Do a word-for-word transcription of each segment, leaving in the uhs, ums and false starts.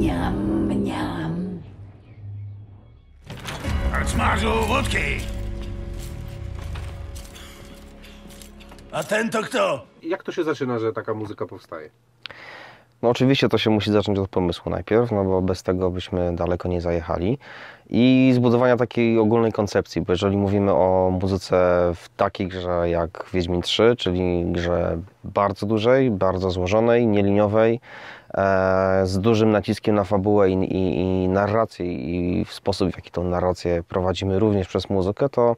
Mniam, mniam. Smażu wódki! A ten to kto? Jak to się zaczyna, że taka muzyka powstaje? No oczywiście to się musi zacząć od pomysłu najpierw, no bo bez tego byśmy daleko nie zajechali. I zbudowania takiej ogólnej koncepcji, bo jeżeli mówimy o muzyce w takiej grze jak Wiedźmin trzy, czyli grze bardzo dużej, bardzo złożonej, nieliniowej, e, z dużym naciskiem na fabułę i, i, i narrację i w sposób, w jaki tą narrację prowadzimy również przez muzykę, to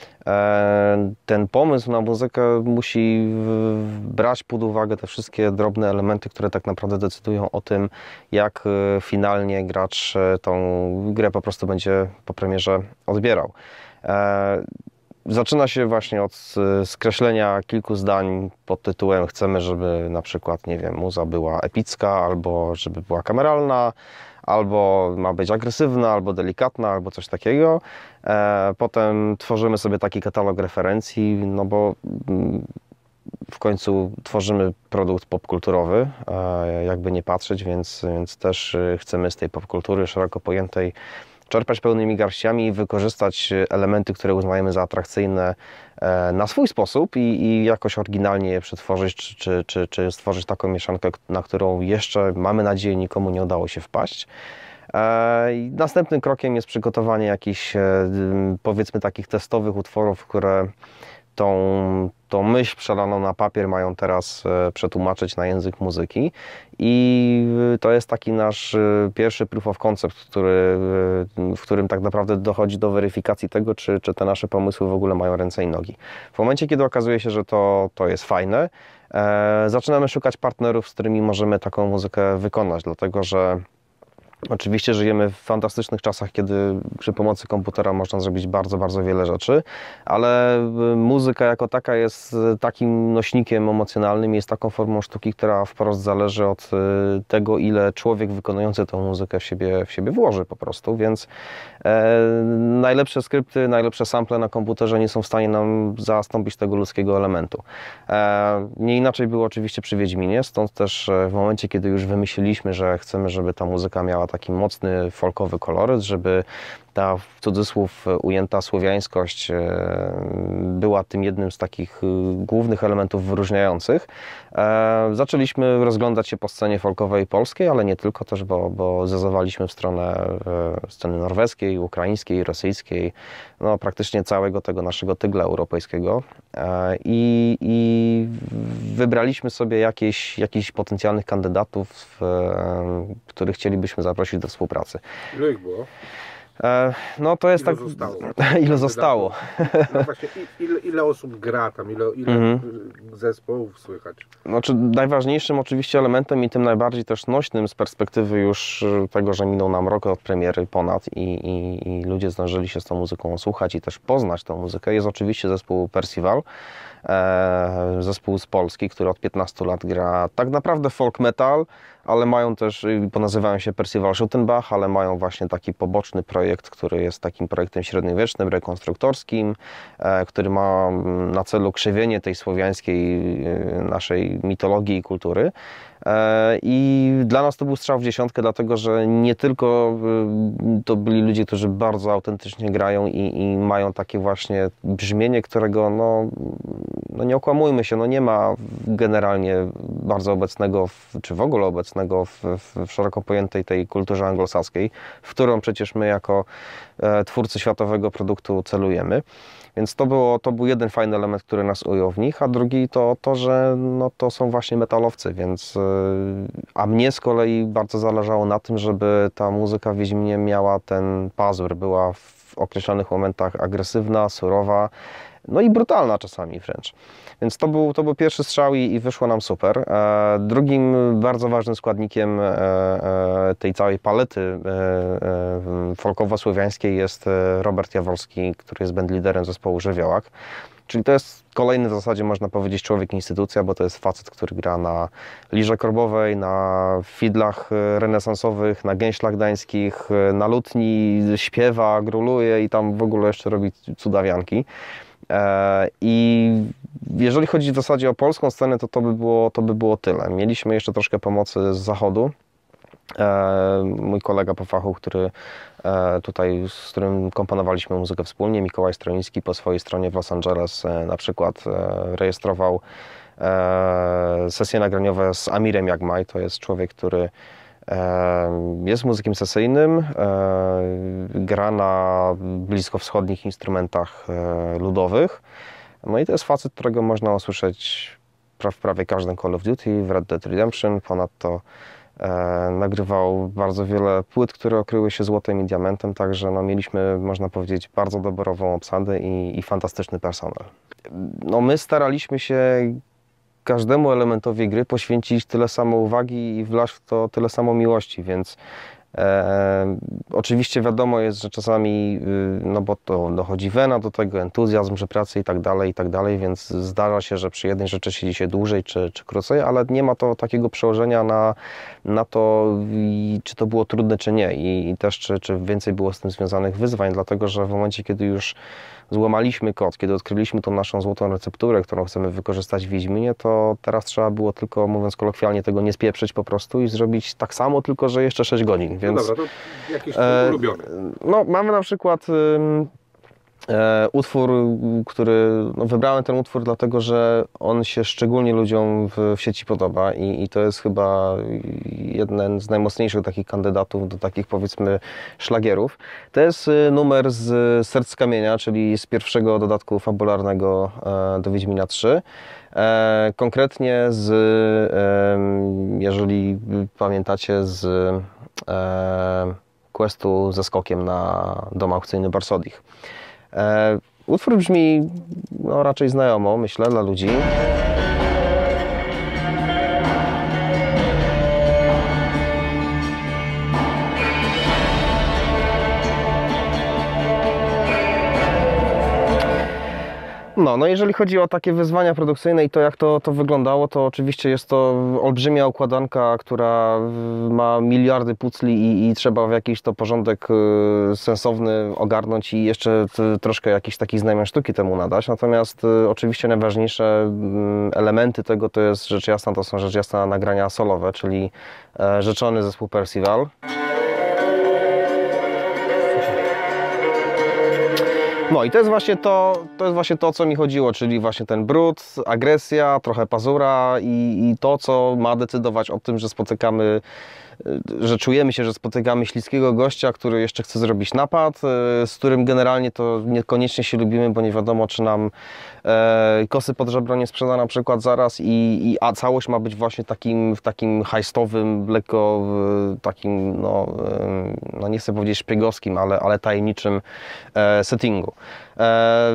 ten pomysł na muzykę musi brać pod uwagę te wszystkie drobne elementy, które tak naprawdę decydują o tym, jak finalnie gracz tą grę po prostu będzie po premierze odbierał. Zaczyna się właśnie od skreślenia kilku zdań pod tytułem chcemy, żeby na przykład, nie wiem, muza była epicka, albo żeby była kameralna, albo ma być agresywna, albo delikatna, albo coś takiego. Potem tworzymy sobie taki katalog referencji, no bo w końcu tworzymy produkt popkulturowy, jakby nie patrzeć, więc, więc też chcemy z tej popkultury szeroko pojętej czerpać pełnymi garściami i wykorzystać elementy, które uznajemy za atrakcyjne na swój sposób i, i jakoś oryginalnie je przetworzyć, czy, czy, czy, czy stworzyć taką mieszankę, na którą jeszcze, mamy nadzieję, nikomu nie udało się wpaść. Następnym krokiem jest przygotowanie jakichś, powiedzmy, takich testowych utworów, które tą, tą myśl przelaną na papier mają teraz przetłumaczyć na język muzyki i to jest taki nasz pierwszy proof of concept, który, w którym tak naprawdę dochodzi do weryfikacji tego, czy, czy te nasze pomysły w ogóle mają ręce i nogi. W momencie, kiedy okazuje się, że to, to jest fajne, e, zaczynamy szukać partnerów, z którymi możemy taką muzykę wykonać, dlatego że oczywiście żyjemy w fantastycznych czasach, kiedy przy pomocy komputera można zrobić bardzo, bardzo wiele rzeczy, ale muzyka jako taka jest takim nośnikiem emocjonalnym, jest taką formą sztuki, która wprost zależy od tego, ile człowiek wykonujący tę muzykę w siebie, w siebie włoży po prostu, więc e, najlepsze skrypty, najlepsze sample na komputerze nie są w stanie nam zastąpić tego ludzkiego elementu. E, nie inaczej było oczywiście przy Wiedźminie, stąd też w momencie, kiedy już wymyśliliśmy, że chcemy, żeby ta muzyka miała taki mocny folkowy koloryt, żeby ta w cudzysłów ujęta słowiańskość była tym jednym z takich głównych elementów wyróżniających. Zaczęliśmy rozglądać się po scenie folkowej polskiej, ale nie tylko też, bo, bo zezowaliśmy w stronę sceny norweskiej, ukraińskiej, rosyjskiej, no praktycznie całego tego naszego tygla europejskiego i, i wybraliśmy sobie jakieś, jakichś potencjalnych kandydatów, których chcielibyśmy zaprosić do współpracy. Ile ich było? No to jest ile tak... Zostało? ile zostało? No właśnie, ile, ile osób gra tam, ile, ile Mhm. zespołów słychać? Znaczy, najważniejszym oczywiście elementem i tym najbardziej też nośnym z perspektywy już tego, że minął nam rok od premiery ponad i, i, i ludzie zdążyli się z tą muzyką słuchać i też poznać tą muzykę, jest oczywiście zespół Percival, e, zespół z Polski, który od piętnastu lat gra tak naprawdę folk metal, ale mają też, ponazywają się Percival Schuttenbach, ale mają właśnie taki poboczny projekt, który jest takim projektem średniowiecznym, rekonstruktorskim, e, który ma na celu krzewienie tej słowiańskiej e, naszej mitologii i kultury. E, I dla nas to był strzał w dziesiątkę, dlatego że nie tylko e, to byli ludzie, którzy bardzo autentycznie grają i, i mają takie właśnie brzmienie, którego, no, no nie okłamujmy się, no nie ma generalnie bardzo obecnego, w, czy w ogóle obecnego w, w, w szeroko pojętej tej kulturze anglosaskiej, w którą przecież my jako e, twórcy światowego produktu celujemy. Więc to, było, to był jeden fajny element, który nas ujął w nich, a drugi to to, że no, to są właśnie metalowcy, więc a mnie z kolei bardzo zależało na tym, żeby ta muzyka w Wiedźminie miała ten pazur, była w określonych momentach agresywna, surowa, no i brutalna czasami wręcz. Więc to był, to był pierwszy strzał i, i wyszło nam super. E, drugim bardzo ważnym składnikiem e, e, tej całej palety e, e, folkowo-słowiańskiej jest Robert Jaworski, który jest bandliderem zespołu Żywiołak. Czyli to jest kolejny w zasadzie, można powiedzieć, człowiek-instytucja, bo to jest facet, który gra na lirze korbowej, na fidlach renesansowych, na gęślach gdańskich, na lutni, śpiewa, gruluje i tam w ogóle jeszcze robi cudawianki. I jeżeli chodzi w zasadzie o polską scenę, to to by było, to by było tyle. Mieliśmy jeszcze troszkę pomocy z zachodu, Mój kolega po fachu, który tutaj, z którym komponowaliśmy muzykę wspólnie, Mikołaj Stroiński, po swojej stronie w Los Angeles na przykład rejestrował sesje nagraniowe z Amirem Jagmaj. To jest człowiek, który jest muzykiem sesyjnym, gra na bliskowschodnich instrumentach ludowych. No i to jest facet, którego można usłyszeć w prawie każdym Call of Duty, w Red Dead Redemption. Ponadto e, nagrywał bardzo wiele płyt, które okryły się złotem i diamentem, także no, mieliśmy, można powiedzieć, bardzo doborową obsadę i, i fantastyczny personel. No, my staraliśmy się każdemu elementowi gry poświęcić tyle samo uwagi i wlać w to tyle samo miłości, więc E, oczywiście wiadomo jest, że czasami, no bo to dochodzi wena do tego, entuzjazm przy pracy i tak dalej, i tak dalej, więc zdarza się, że przy jednej rzeczy siedzi się dłużej czy, czy krócej, ale nie ma to takiego przełożenia na, na to, i, czy to było trudne, czy nie i, i też czy, czy więcej było z tym związanych wyzwań, dlatego że w momencie, kiedy już złamaliśmy kod, kiedy odkryliśmy tą naszą złotą recepturę, którą chcemy wykorzystać w Wiedźminie, to teraz trzeba było tylko, mówiąc kolokwialnie, tego nie spieprzyć po prostu i zrobić tak samo, tylko że jeszcze sześć godzin. Więc, no dobra, to jakiś e, ulubiony. No, mamy na przykład e, utwór, który, no, wybrałem ten utwór dlatego, że on się szczególnie ludziom w, w sieci podoba i, i to jest chyba jeden z najmocniejszych takich kandydatów do takich, powiedzmy, szlagierów. To jest numer z Serc z Kamienia, czyli z pierwszego dodatku fabularnego e, do Wiedźmina trzy. E, konkretnie z, e, jeżeli pamiętacie, z e, questu ze skokiem na dom aukcyjny Barsodich. E, utwór brzmi no, raczej znajomo, myślę, dla ludzi. No, no jeżeli chodzi o takie wyzwania produkcyjne i to, jak to, to wyglądało, to oczywiście jest to olbrzymia układanka, która ma miliardy pucli i, i trzeba w jakiś to porządek y, sensowny ogarnąć i jeszcze t, troszkę jakiejś takiej znamion sztuki temu nadać. Natomiast y, oczywiście najważniejsze y, elementy tego to jest rzecz jasna, to są rzecz jasna nagrania solowe, czyli y, rzeczony zespół Percival. No i to jest właśnie to, to jest właśnie to, o co mi chodziło, czyli właśnie ten brud, agresja, trochę pazura i, i to, co ma decydować o tym, że spotykamy, że czujemy się, że spotykamy śliskiego gościa, który jeszcze chce zrobić napad, z którym generalnie to niekoniecznie się lubimy, bo nie wiadomo, czy nam e, kosy pod żebro nie sprzeda na przykład zaraz i, i a całość ma być właśnie takim, w takim hajstowym, lekko takim, no, no nie chcę powiedzieć szpiegowskim, ale, ale tajemniczym e, settingu. E,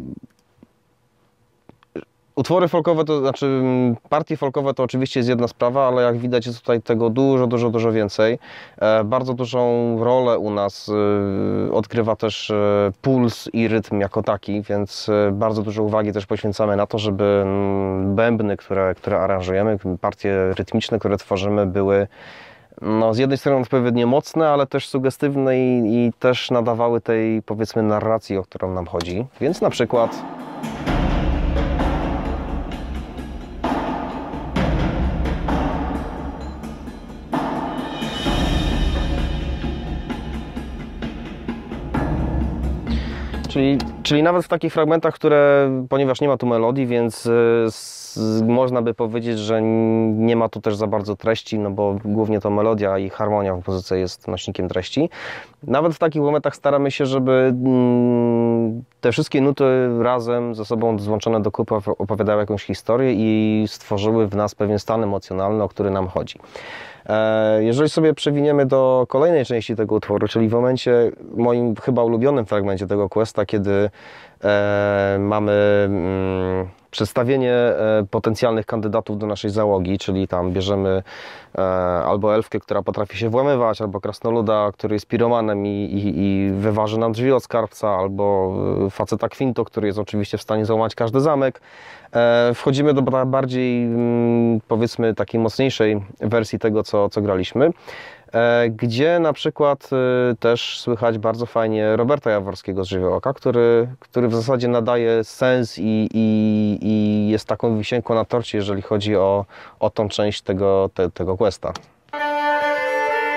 Utwory folkowe, to znaczy partie folkowe to oczywiście jest jedna sprawa, ale jak widać jest tutaj tego dużo, dużo, dużo więcej. E, bardzo dużą rolę u nas e, odgrywa też e, puls i rytm jako taki, więc e, bardzo dużo uwagi też poświęcamy na to, żeby m, bębny, które, które aranżujemy, partie rytmiczne, które tworzymy, były no, z jednej strony odpowiednio mocne, ale też sugestywne i, i też nadawały tej, powiedzmy, narracji, o którą nam chodzi. Więc na przykład Czyli, czyli nawet w takich fragmentach, które, ponieważ nie ma tu melodii, więc y, można by powiedzieć, że nie ma tu też za bardzo treści, no bo głównie to melodia i harmonia w muzyce jest nośnikiem treści. Nawet w takich momentach staramy się, żeby mm, te wszystkie nuty razem ze sobą złączone do kupy opowiadały jakąś historię i stworzyły w nas pewien stan emocjonalny, o który nam chodzi. Jeżeli sobie przewiniemy do kolejnej części tego utworu, czyli w momencie, moim chyba ulubionym fragmencie tego questa, kiedy e, mamy mm, przedstawienie e, potencjalnych kandydatów do naszej załogi, czyli tam bierzemy e, albo elfkę, która potrafi się włamywać, albo krasnoluda, który jest piromanem i, i, i wyważy nam drzwi od skarbca, albo faceta Quinto, który jest oczywiście w stanie załamać każdy zamek. E, wchodzimy do bardziej, mm, powiedzmy, takiej mocniejszej wersji tego, co, co graliśmy, e, gdzie na przykład e, też słychać bardzo fajnie Roberta Jaworskiego z Żywiołaka, który, który w zasadzie nadaje sens i, i, i jest taką wisienką na torcie, jeżeli chodzi o, o tą część tego, te, tego questa.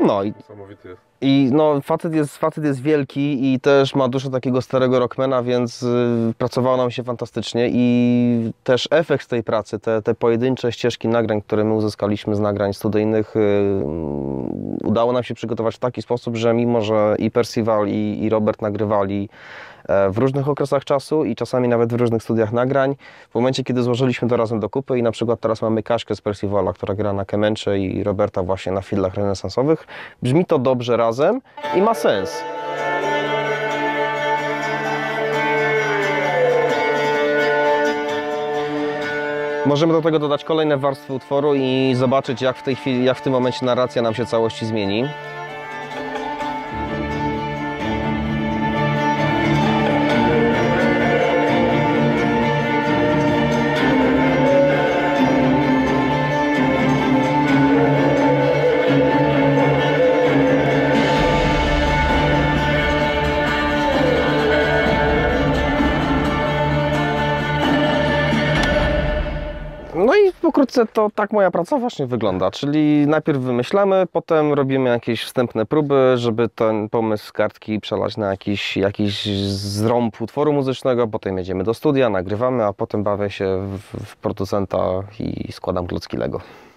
No i Niesamowity jest. I no, facet jest, facet jest wielki i też ma duszę takiego starego rockmana, więc y, pracowało nam się fantastycznie i też efekt tej pracy, te, te pojedyncze ścieżki nagrań, które my uzyskaliśmy z nagrań studyjnych, y, udało nam się przygotować w taki sposób, że mimo, że i Percival i, i Robert nagrywali w różnych okresach czasu i czasami nawet w różnych studiach nagrań, w momencie, kiedy złożyliśmy to razem do kupy i na przykład teraz mamy Kaśkę z Percivala, która gra na kemencze i Roberta właśnie na fiddlach renesansowych, brzmi to dobrze razem i ma sens. Możemy do tego dodać kolejne warstwy utworu i zobaczyć, jak w tej chwili, jak w tym momencie narracja nam się całości zmieni. No i pokrótce to tak moja praca właśnie wygląda, czyli najpierw wymyślamy, potem robimy jakieś wstępne próby, żeby ten pomysł z kartki przelać na jakiś, jakiś zrąb utworu muzycznego, potem jedziemy do studia, nagrywamy, a potem bawię się w, w producenta i składam klocki Lego.